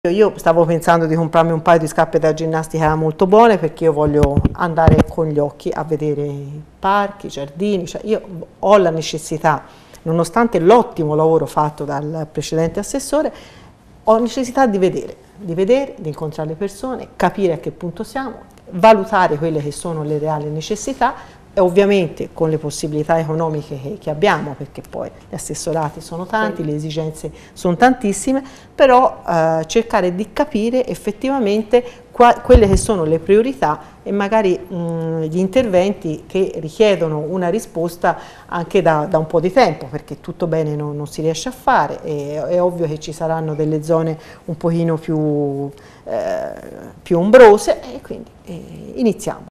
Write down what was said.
Io stavo pensando di comprarmi un paio di scarpe da ginnastica molto buone, perché io voglio andare con gli occhi a vedere i parchi, i giardini, cioè io ho la necessità, nonostante l'ottimo lavoro fatto dal precedente assessore, ho necessità di vedere, di incontrare le persone, capire a che punto siamo, valutare quelle che sono le reali necessità, e ovviamente con le possibilità economiche che abbiamo, perché poi gli assessorati sono tanti, le esigenze sono tantissime, però cercare di capire effettivamente quelle che sono le priorità e magari gli interventi che richiedono una risposta anche da un po' di tempo, perché tutto bene non si riesce a fare, è ovvio che ci saranno delle zone un pochino più ombrose, e quindi iniziamo.